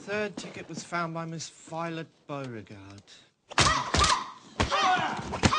third ticket was found by Miss Violet Beauregard.